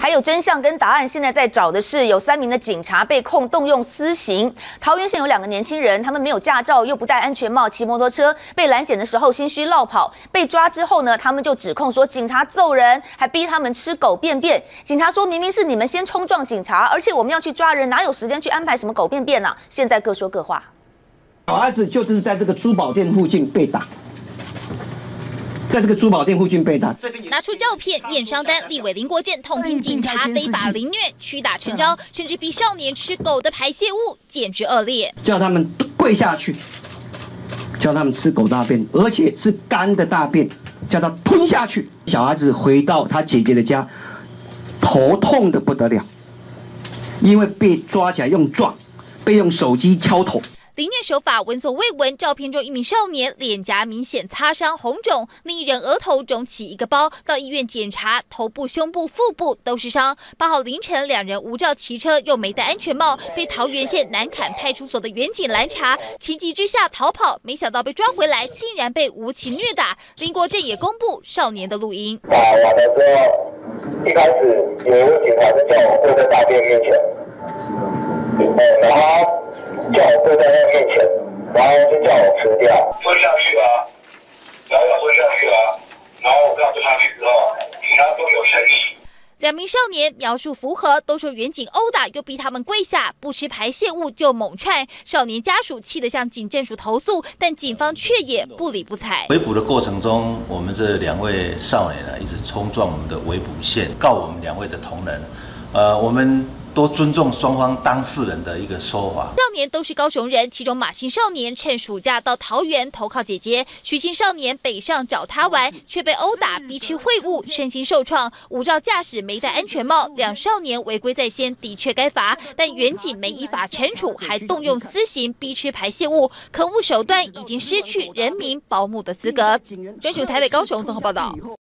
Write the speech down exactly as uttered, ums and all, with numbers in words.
还有真相跟答案，现在在找的是有三名的警察被控动用私刑。桃园县有两个年轻人，他们没有驾照，又不戴安全帽，骑摩托车，被拦检的时候心虚落跑，被抓之后呢，他们就指控说警察揍人，还逼他们吃狗便便。警察说明明是你们先冲撞警察，而且我们要去抓人，哪有时间去安排什么狗便便啊？现在各说各话。 小孩子就是在这个珠宝店附近被打。 在这个珠宝店附近被打， 拿出照片、验伤单，立委林国正痛批警察非法凌虐、屈打成招，甚至逼少年吃狗的排泄物，简直恶劣。 叫他们跪下去，叫他们吃狗大便，而且是干的大便，叫他吞下去。小孩子回到他姐姐的家，头痛的不得了，因为被抓起来用撞，被用手机敲头。 凌虐手法闻所未闻，照片中一名少年脸颊明显擦伤红肿，另一人额头肿起一个包，到医院检查，头部、胸部、腹部都是伤。八号凌晨，两人无照骑车，又没戴安全帽，被桃园县南崁派出所的员警拦查，情急之下逃跑，没想到被抓回来，竟然被无情虐打。林国正也公布少年的录音。 打完的时候，一开始有一位警察是叫我跪在大便面前，然后。 叫我跪在那面前，然后就叫我吃掉，吞下去啊，然后要吞下去啊，然后我刚吞下去之后，警察说有嫌疑。 两名少年描述符合，都说远警殴打，又逼他们跪下，不吃排泄物就猛踹。少年家属气得向警政署投诉，但警方却也不理不睬。 围捕的过程中，我们这两位少年呢，一直冲撞我们的围捕线，告我们两位的同仁。呃，我们。 多尊重双方当事人的一个说法。 少年都是高雄人，其中马姓少年趁暑假到桃园投靠姐姐，徐姓少年北上找他玩，却被殴打、逼吃秽物，身心受创。无照驾驶、没戴安全帽，两少年违规在先，的确该罚，但远警没依法惩处，还动用私刑逼吃排泄物，可恶手段已经失去人民保姆的资格。专属台北、高雄综合报道。